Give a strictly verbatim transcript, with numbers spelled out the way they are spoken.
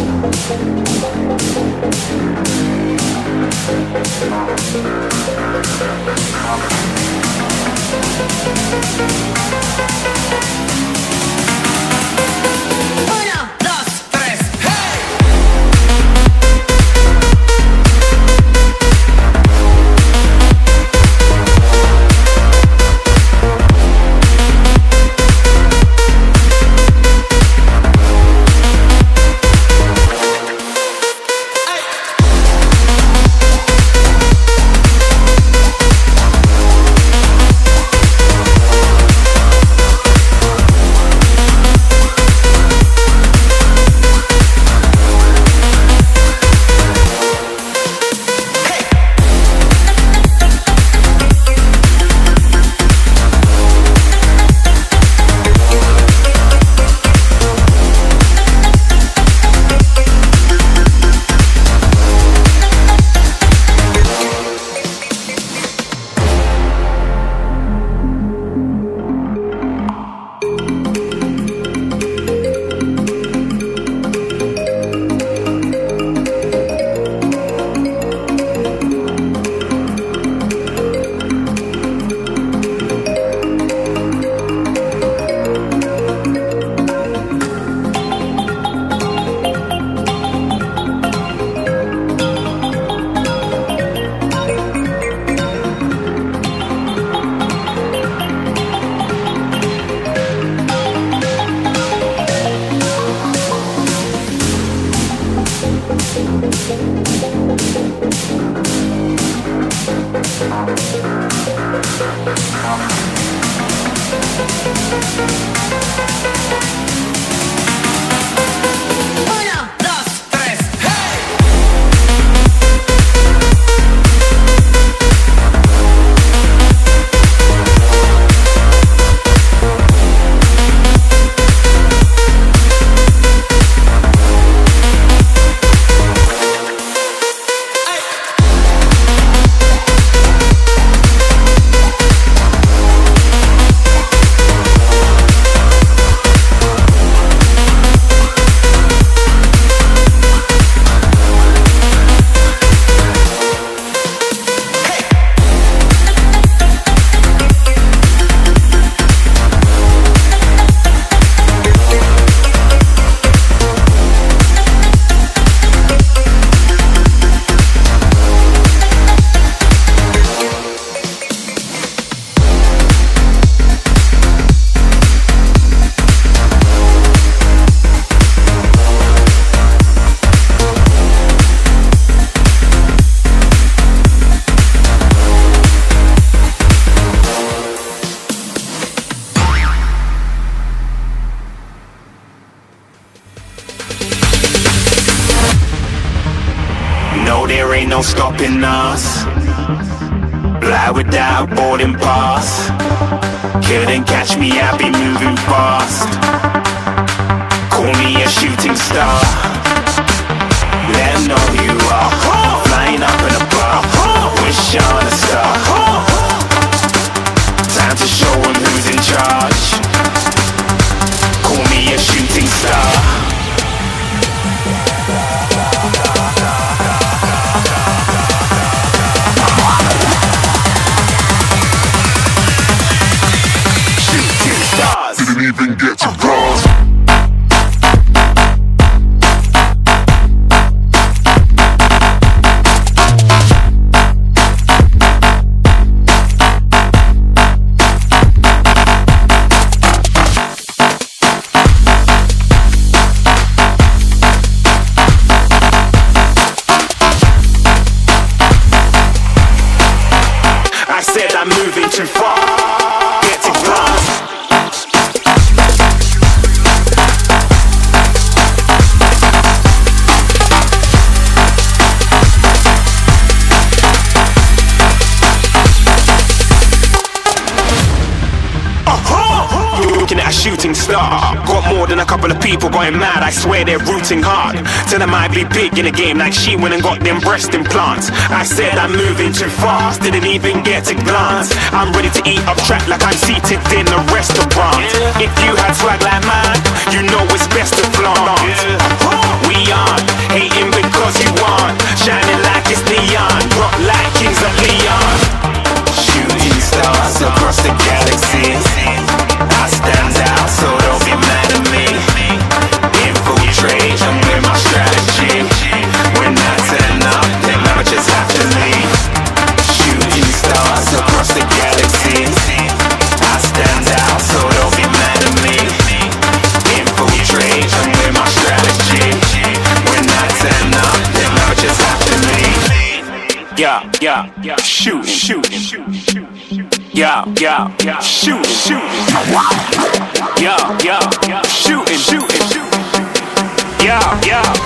there ain't no stopping us. Fly without boarding pass. Couldn't catch me, I be moving fast. Call me a shooting star. Let 'em know who you are. Flying up in a bar. Wish on a star. Time to show 'em who's in charge. Call me a shooting star. Didn't even get to cross. I said I'm moving too far. Get to glass. Looking at a shooting star. Got more than a couple of people going mad. I swear they're rooting hard. Tell them I be big in the game like she went and got them breast implants. I said I'm moving too fast, didn't even get a glance. I'm ready to eat up track like I'm seated in a restaurant. If you had swag like mine, you know it's best to flaunt. We are yeah, yeah, shooting, shooting, shooting, yeah, yeah, yeah, shooting, shooting, yeah, yeah, yeah, shooting, shooting, yeah, yeah.